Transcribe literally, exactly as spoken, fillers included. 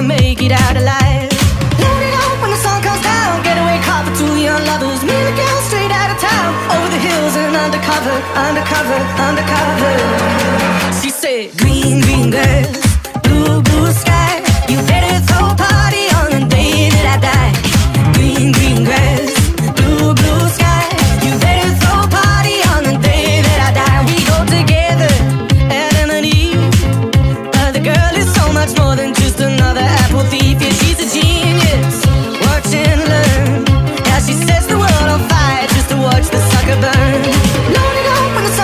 make it out alive. Let it out when the sun comes down. Getaway car for two young lovers. Me and the girl straight out of town. Over the hills and undercover, undercover, undercover. She said, green, green girl,